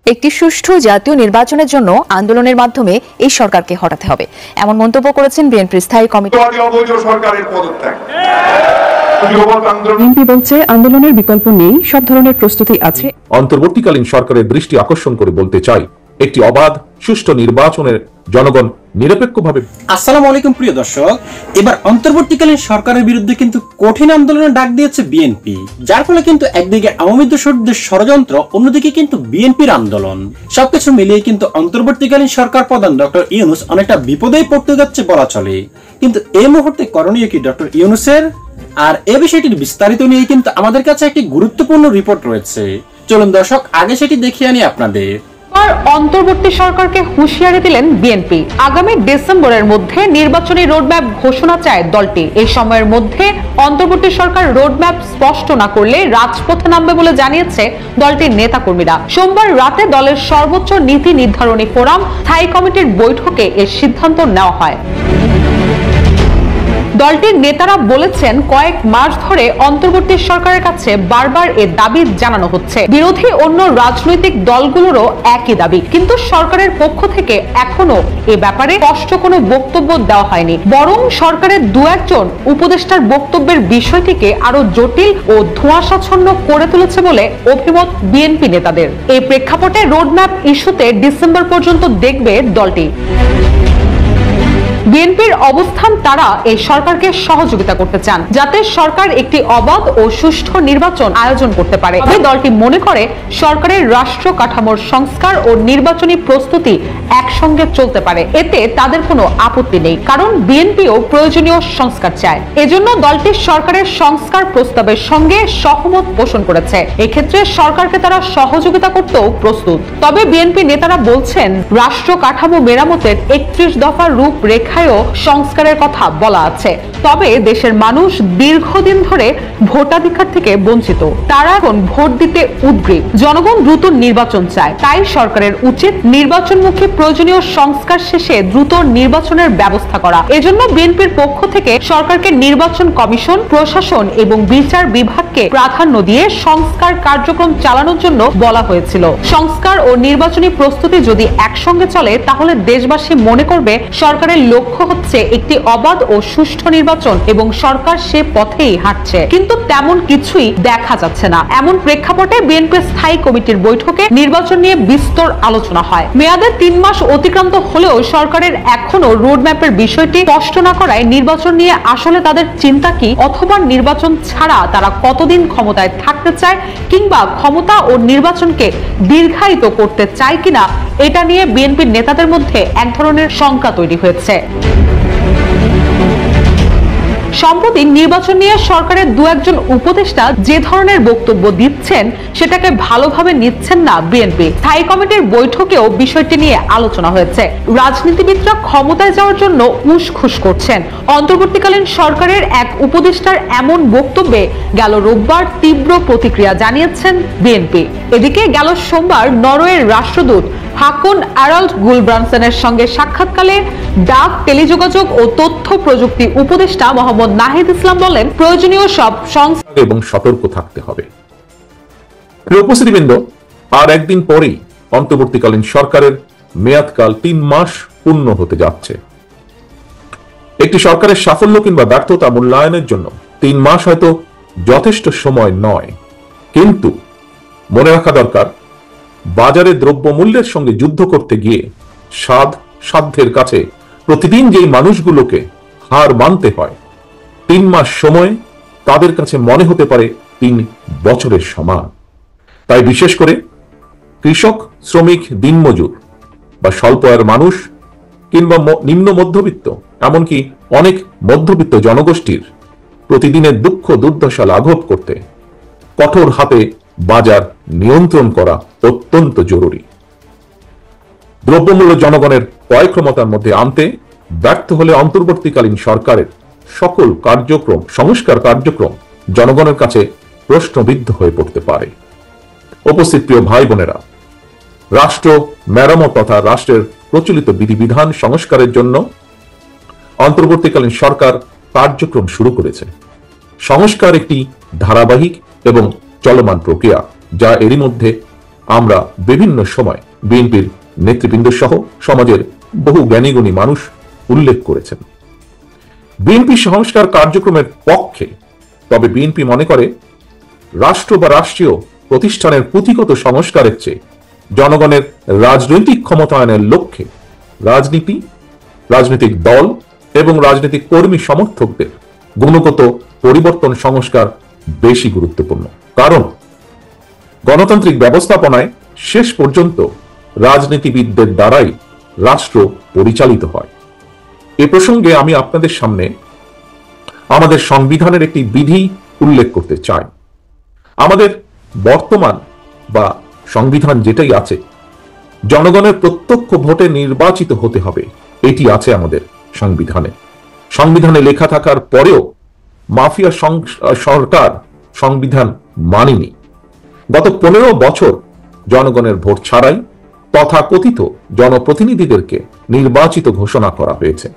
একটি সুষ্ঠু জাতীয় নির্বাচনের জন্য আন্দোলনের মাধ্যমে এই সরকারকে হটাতে হবে, এমন মন্তব্য করেছেন বিএনপির স্থায়ী কমিটি। বিএনপি বলছে আন্দোলনের বিকল্প নেই, সব ধরনের প্রস্তুতি আছে। অন্তর্বর্তীকালীন সরকারের দৃষ্টি আকর্ষণ করে বলতে চাই, একটি অবাধ সুষ্ঠু নির্বাচনের জনগণ নিরপেক্ষভাবে। আসসালামু আলাইকুম প্রিয় দর্শক, এবার অন্তর্বর্তীকালীন সরকারের বিরুদ্ধে কিন্তু কঠিন আন্দোলনের ডাক দিয়েছে বিএনপি, যার ফলে কিন্তু একদিকে আওয়ামী দোসরদের ষড়যন্ত্র, অন্যদিকে কিন্তু বিএনপির আন্দোলন, সবকিছু মিলিয়ে কিন্তু অন্তর্বর্তীকালীন সরকার প্রধান ডক্টর ইউনূস অনেকটা বিপদেই পড়তে যাচ্ছে বলা চলে। কিন্তু এই মুহূর্তে করণীয় কি ডক্টর ইউনূসের? আর এই বিষয়টির বিস্তারিত নিয়ে কিন্তু আমাদের কাছে একটি গুরুত্বপূর্ণ রিপোর্ট রয়েছে। চলুন দর্শক, আগে সেটি দেখিয়ে আনি আপনাদের। অন্তর্বর্তী সরকারকে হুঁশিয়ারি দিলেন বিএনপি। আগামী ডিসেম্বরের মধ্যে নির্বাচনী রোডম্যাপ ঘোষণা চায় দলটি। এই সময়ের মধ্যে অন্তর্বর্তী সরকার রোডম্যাপ স্পষ্ট না করলে রাজপথে নামবে বলে জানিয়েছে দলটির নেতাকর্মীরা। সোমবার রাতে দলের সর্বোচ্চ নীতি নির্ধারণী ফোরাম স্থায়ী কমিটির বৈঠকে এর সিদ্ধান্ত নেওয়া হয়। দলটির নেতারা বলেছেন, কয়েক মাস ধরে অন্তর্বর্তী সরকারের কাছে বারবার এর দাবি জানানো হচ্ছে। বিরোধী অন্য রাজনৈতিক দলগুলোরও একই দাবি, কিন্তু সরকারের পক্ষ থেকে এখনো এ ব্যাপারে স্পষ্ট কোনো বক্তব্য দেওয়া হয়নি। বরং সরকারের দু একজন উপদেষ্টার বক্তব্যের বিষয়টিকে আরো জটিল ও ধোঁয়াশাচ্ছন্ন করে তুলেছে বলে অভিমত বিএনপি নেতাদের। এই প্রেক্ষাপটে রোডম্যাপ ইস্যুতে ডিসেম্বর পর্যন্ত দেখবে দলটি। বিএনপির অবস্থান, তারা এই সরকারকে সহযোগিতা করতে চান যাতে সরকার একটি অবাধ ও সুষ্ঠু নির্বাচন আয়োজন করতে পারে। তবে দলটি মনে করে সরকারের রাষ্ট্র কাঠামোর সংস্কার ও নির্বাচনী প্রস্তুতি একসঙ্গে চলতে পারে, এতে তাদের কোনো আপত্তি নেই, কারণ বিএনপিও প্রয়োজনীয় সংস্কার চায়। এজন্য দলটি সরকারের সংস্কার প্রস্তাবের সঙ্গে সহমত পোষণ করেছে। এক্ষেত্রে সরকারকে তারা সহযোগিতা করতেও প্রস্তুত। তবে বিএনপি নেতারা বলছেন, রাষ্ট্র কাঠামো মেরামতের 31 দফার রূপরেখা সংস্কারের কথা বলা আছে। তবে দেশের মানুষ দীর্ঘদিন ধরে ভোটাধিকার থেকে বঞ্চিত, তারা এখন ভোট দিতে উদ্গ্রীব। জনগণ দ্রুত নির্বাচন চায়, তাই সরকারের উচিত নির্বাচনমুখী প্রয়োজনীয় সংস্কার শেষে দ্রুত নির্বাচনের ব্যবস্থা করা। এজন্য বিএনপির পক্ষ থেকে সরকারকে নির্বাচন কমিশন, প্রশাসন এবং বিচার বিভাগকে প্রাধান্য দিয়ে সংস্কার কার্যক্রম চালানোর জন্য বলা হয়েছিল। সংস্কার ও নির্বাচনী প্রস্তুতি যদি একসঙ্গে চলে, তাহলে দেশবাসী মনে করবে সরকারের লক্ষ্য হচ্ছে একটি অবাধ ও সুষ্ঠু নির্বাচন এবং সরকার সে পথেই হাঁটছে। কিন্তু তেমন কিছুই দেখা যাচ্ছে না। এমন প্রেক্ষাপটে বিএনপি স্থায়ী কমিটির বৈঠকে নির্বাচন নিয়ে বিস্তর আলোচনা হয়। মেয়াদের 3 মাস অতিক্রান্ত হলেও সরকারের এখনো রোডম্যাপের বিষয়টি স্পষ্ট না করায় নির্বাচন নিয়ে আসলে তাদের চিন্তা কি, অথবা নির্বাচন ছাড়া তারা কতদিন ক্ষমতায় থাকতে চায়, কিংবা ক্ষমতা ও নির্বাচনকে দীর্ঘায়িত করতে চায় কিনা, এটা নিয়ে বিএনপির নেতাদের মধ্যে এক ধরনের শঙ্কা তৈরি হয়েছে। সম্প্রতি নির্বাচন নিয়ে সরকারের দু একজন উপদেষ্টা যে ধরনের বক্তব্য দিচ্ছেন, সেটাকে ভালোভাবে নিচ্ছেন না বিএনপি। স্থায়ী কমিটির বৈঠকেও বিষয়টি নিয়ে আলোচনা হয়েছে। রাজনীতিবিদরা ক্ষমতায় যাওয়ার জন্য উসখুস করছেন। অন্তর্বর্তীকালীন সরকারের এক উপদেষ্টার এমন বক্তব্যে গেল রোববার তীব্র প্রতিক্রিয়া জানিয়েছেন বিএনপি। এদিকে গেল সোমবার নরওয়ের রাষ্ট্রদূত হাকন আরাল্ড গুলব্রানসেনের সঙ্গে সাক্ষাৎকালে ডাক, টেলিযোগাযোগ ও তথ্য প্রযুক্তি উপদেষ্টা মোহাম্মদ নাহিদ ইসলাম বলেন, প্রয়োজনীয় সব সংস্কার এবং সতর্ক থাকতে হবে। প্রিয় উপস্থিতিবৃন্দ, আর একদিন পরেই অন্তর্বর্তীকালীন সরকারের মেয়াদকাল 3 মাস পূর্ণ হতে যাচ্ছে। একটি সরকারের সাফল্য কিংবা ব্যর্থতা মূল্যায়নের জন্য 3 মাস হয়তো যথেষ্ট সময় নয়, কিন্তু মনে রাখা দরকার, বাজারে দ্রব্যমূল্যের সঙ্গে যুদ্ধ করতে গিয়ে সাধ্যের কাছে প্রতিদিন যেই মানুষগুলোকে হার মানতে হয়, 3 মাস সময় তাদের কাছে মনে হতে পারে 3 বছরের সমান। তাই বিশেষ করে কৃষক, শ্রমিক, দিনমজুর বা স্বল্প আয়ের মানুষ কিংবা নিম্ন মধ্যবিত্ত, এমনকি অনেক মধ্যবিত্ত জনগোষ্ঠীর প্রতিদিনের দুঃখ দুর্দশা লাঘব করতে কঠোর হাতে বাজার নিয়ন্ত্রণ করা অত্যন্ত জরুরি। দ্রব্যমূল্য জনগণের ক্রয় ক্ষমতার মধ্যে আনতে ব্যর্থ হলে অন্তর্বর্তীকালীন সরকারের সকল কার্যক্রম, সংস্কার কার্যক্রম জনগণের কাছে প্রশ্নবিদ্ধ হয়ে পড়তে পারে। উপস্থিত প্রিয় ভাই বোনেরা, রাষ্ট্র মেরামত তথা রাষ্ট্রের প্রচলিত বিধিবিধান সংস্কারের জন্য অন্তর্বর্তীকালীন সরকার কার্যক্রম শুরু করেছে। সংস্কার একটি ধারাবাহিক এবং চলমান প্রক্রিয়া, যা এরই মধ্যে আমরা বিভিন্ন সময় বিএনপির নেতৃবৃন্দ সহ সমাজের বহু জ্ঞানীগুণী মানুষ উল্লেখ করেছেন। বিএনপি সংস্কার কার্যক্রমের পক্ষে, তবে বিএনপি মনে করে রাষ্ট্র বা রাষ্ট্রীয় প্রতিষ্ঠানের পুঁথিগত সংস্কারের চেয়ে জনগণের রাজনৈতিক ক্ষমতায়নের লক্ষ্যে রাজনীতি, রাজনৈতিক দল এবং রাজনৈতিক কর্মী সমর্থকদের গুণগত পরিবর্তন সংস্কার বেশি গুরুত্বপূর্ণ। কারণ গণতান্ত্রিক ব্যবস্থাপনায় শেষ পর্যন্ত রাজনীতিবিদদের দ্বারাই রাষ্ট্র পরিচালিত হয়। এ প্রসঙ্গে আমি আপনাদের সামনে আমাদের সংবিধানের একটি বিধি উল্লেখ করতে চাই। আমাদের বর্তমান বা সংবিধান যেটাই আছে, জনগণের প্রত্যক্ষ ভোটে নির্বাচিত হতে হবে, এটি আছে আমাদের সংবিধানে। সংবিধানে লেখা থাকার পরেও মাফিয়া সরকার সংবিধান মানেনি। গত 15 বছর জনগণের ভোট ছাড়াই তথাকথিত জনপ্রতিনিধিদেরকে নির্বাচিত ঘোষণা করা হয়েছে।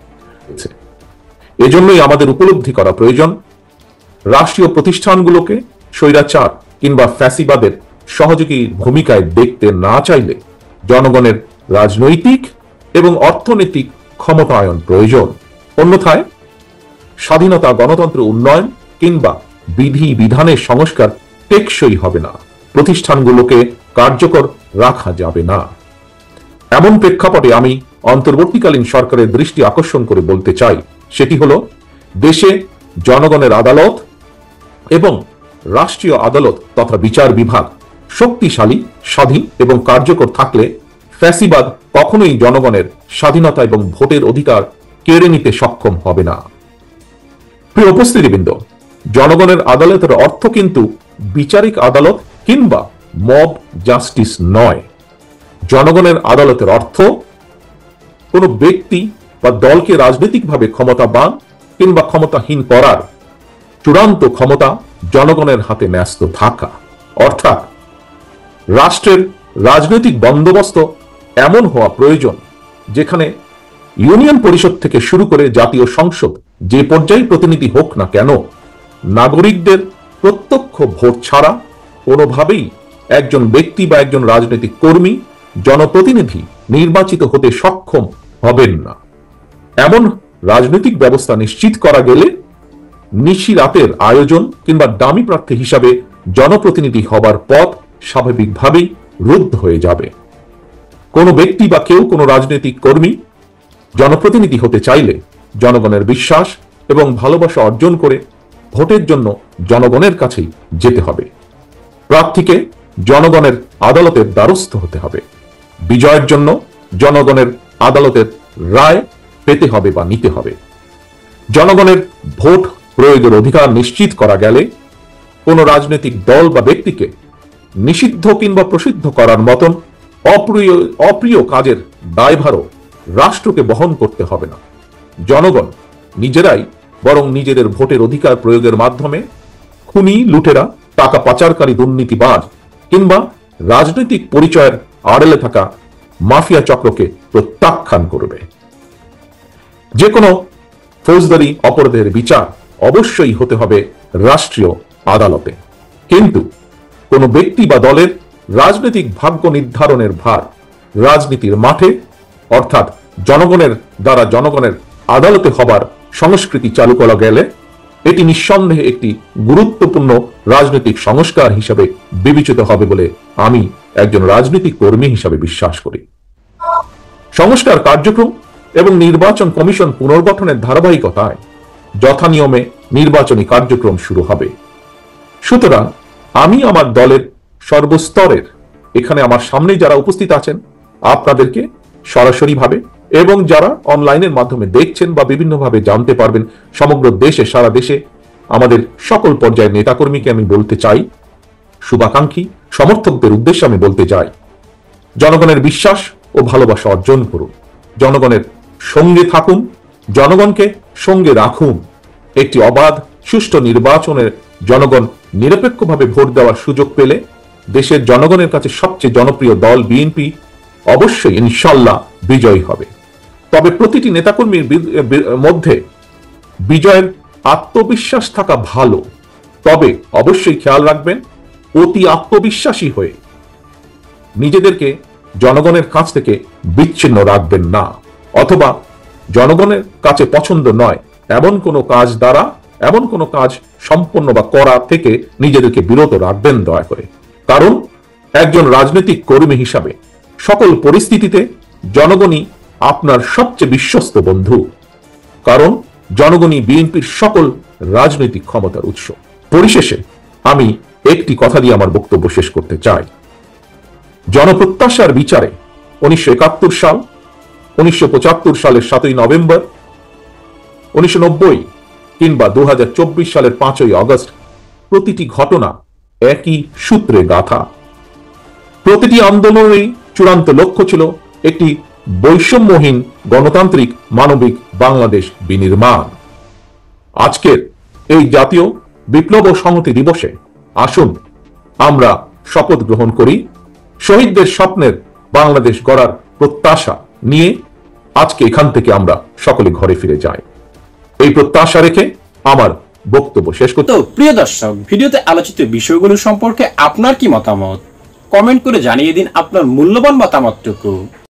এজন্যই আমাদের উপলব্ধি করা প্রয়োজন, রাষ্ট্রীয় প্রতিষ্ঠানগুলোকে স্বৈরাচার কিংবা ফ্যাসিবাদের সহযোগী ভূমিকায় দেখতে না চাইলে জনগণের রাজনৈতিক এবং অর্থনৈতিক ক্ষমতায়ন প্রয়োজন। অন্যথায় স্বাধীনতা, গণতন্ত্র, উন্নয়ন কিংবা বিধি বিধানের সংস্কার টেকসই হবে না, প্রতিষ্ঠানগুলোকে কার্যকর রাখা যাবে না। এমন প্রেক্ষাপটে আমি অন্তর্বর্তীকালীন সরকারের দৃষ্টি আকর্ষণ করে বলতে চাই, সেটি হলো দেশে জনগণের আদালত এবং রাষ্ট্রীয় আদালত তথা বিচার বিভাগ শক্তিশালী, স্বাধীন এবং কার্যকর থাকলে ফ্যাসিবাদ কখনোই জনগণের স্বাধীনতা এবং ভোটের অধিকার কেড়ে নিতে সক্ষম হবে না। প্রিয় উপস্থিতিবৃন্দ, জনগণের আদালতের অর্থ কিন্তু বিচারিক আদালত কিংবা মব জাস্টিস নয়। জনগণের আদালতের অর্থ কোনো ব্যক্তি বা দলকে রাজনৈতিকভাবে ক্ষমতাবান কিংবা ক্ষমতাহীন করার চূড়ান্ত ক্ষমতা জনগণের হাতে ন্যস্ত থাকা। অর্থাৎ রাষ্ট্রের রাজনৈতিক বন্দোবস্ত এমন হওয়া প্রয়োজন যেখানে ইউনিয়ন পরিষদ থেকে শুরু করে জাতীয় সংসদ যে পর্যায়ে প্রতিনিধি হোক না কেন, নাগরিকদের প্রত্যক্ষ ভোট ছাড়া কোনোভাবেই একজন ব্যক্তি বা একজন রাজনৈতিক কর্মী, জনপ্রতিনিধি নির্বাচিত হতে সক্ষম হবেন না। এমন রাজনৈতিক ব্যবস্থা নিশ্চিত করা গেলে নিশি রাতের আয়োজন কিংবা দামি প্রার্থী হিসাবে জনপ্রতিনিধি হবার পথ স্বাভাবিকভাবেই রুদ্ধ হয়ে যাবে। কোনো ব্যক্তি বা কেউ কোনো রাজনৈতিক কর্মী জনপ্রতিনিধি হতে চাইলে জনগণের বিশ্বাস এবং ভালোবাসা অর্জন করে ভোটের জন্য জনগণের কাছেই যেতে হবে। প্রার্থীকে জনগণের আদালতের দ্বারস্থ হতে হবে। বিজয়ের জন্য জনগণের আদালতের রায় পেতে হবে বা নিতে হবে। জনগণের ভোট প্রয়োগের অধিকার নিশ্চিত করা গেলে কোনো রাজনৈতিক দল বা ব্যক্তিকে নিষিদ্ধ কিংবা প্রসিদ্ধ করার মতন অপ্রিয় কাজের দায়ভারও রাষ্ট্রকে বহন করতে হবে না। জনগণ নিজেরাই বরং নিজেদের ভোটের অধিকার প্রয়োগের মাধ্যমে খুনি, লুটেরা, টাকা পাচারকারী, দুর্নীতিবাজ কিংবা রাজনৈতিক পরিচয়ের আড়ালে থাকা মাফিয়া চক্রকে প্রত্যাখ্যান করবে। যে কোনো ফৌজদারি অপরাধের বিচার অবশ্যই হতে হবে রাষ্ট্রীয় আদালতে, কিন্তু কোনো ব্যক্তি বা দলের রাজনৈতিক ভাগ্য নির্ধারণের ভার রাজনীতির মাঠে অর্থাৎ জনগণের দ্বারা জনগণের আদালতে হবার সংস্কৃতি চালু করা গেলে এটি নিঃসন্দেহে একটি গুরুত্বপূর্ণ রাজনৈতিক সংস্কার হিসাবে বিবেচিত হবে বলে আমি একজন রাজনৈতিক কর্মী হিসাবে বিশ্বাস করি। সংস্কার কার্যক্রম এবং নির্বাচন কমিশন পুনর্গঠনের ধারাবাহিকতায় যথানিয়মে নির্বাচনী কার্যক্রম শুরু হবে। সুতরাং আমি আমার দলের সর্বস্তরের, এখানে আমার সামনে যারা উপস্থিত আছেন আপনাদেরকে সরাসরিভাবে এবং যারা অনলাইনের মাধ্যমে দেখছেন বা বিভিন্নভাবে জানতে পারবেন, সমগ্র দেশে, সারা দেশে আমাদের সকল পর্যায়ের নেতাকর্মীকে আমি বলতে চাই, শুভাকাঙ্ক্ষী সমর্থকদের উদ্দেশ্যে আমি বলতে চাই, জনগণের বিশ্বাস ও ভালোবাসা অর্জন করুন, জনগণের সঙ্গে থাকুন, জনগণকে সঙ্গে রাখুন। একটি অবাধ সুষ্ঠু নির্বাচনের জনগণ নিরপেক্ষভাবে ভোট দেওয়ার সুযোগ পেলে দেশের জনগণের কাছে সবচেয়ে জনপ্রিয় দল বিএনপি অবশ্যই ইনশাল্লাহ বিজয়ী হবে। তবে প্রতিটি নেতাকর্মীর মধ্যে বিজয়ের আত্মবিশ্বাস থাকা ভালো, তবে অবশ্যই খেয়াল রাখবেন অতি আত্মবিশ্বাসী হয়ে নিজেদেরকে জনগণের কাছ থেকে বিচ্ছিন্ন রাখবেন না, অথবা জনগণের কাছে পছন্দ নয় এমন কোনো কাজ দ্বারা, এমন কোনো কাজ সম্পন্ন বা করা থেকে নিজেদেরকে বিরত রাখবেন দয়া করে। কারণ একজন রাজনৈতিক কর্মী হিসাবে সকল পরিস্থিতিতে জনগণই আপনার সবচেয়ে বিশ্বস্ত বন্ধু। কারণ জনগণই বিএনপির সকল রাজনৈতিক ক্ষমতার উৎস। পরিশেষে আমি একটি কথা দিয়ে আমার বক্তব্য শেষ করতে চাই। জনপ্রত্যাশার বিচারে 1971 সাল, 1975 সালের 7ই নভেম্বর, 1990 কিংবা 2024 সালের 5ই আগস্ট প্রতিটি ঘটনা একই সূত্রে গাথা। প্রতিটি আন্দোলনেরই চূড়ান্ত লক্ষ্য ছিল একটি বৈষম্যহীন গণতান্ত্রিক মানবিক বাংলাদেশ বিনির্মাণ। আজকের এই জাতীয় বিপ্লব ও সংহতি দিবসে আসুন আমরা শপথ গ্রহণ করি শহীদদের স্বপ্নের বাংলাদেশ গড়ার প্রত্যাশা নিয়ে আজকে এখান থেকে আমরা সকলে ঘরে ফিরে যাই। এই প্রত্যাশা রেখে আমার বক্তব্য শেষ করতে। তো প্রিয় দর্শক, ভিডিওতে আলোচিত বিষয়গুলো সম্পর্কে আপনার কি মতামত? কমেন্ট করে জানিয়ে দিন আপনার মূল্যবান মতামতটুকু।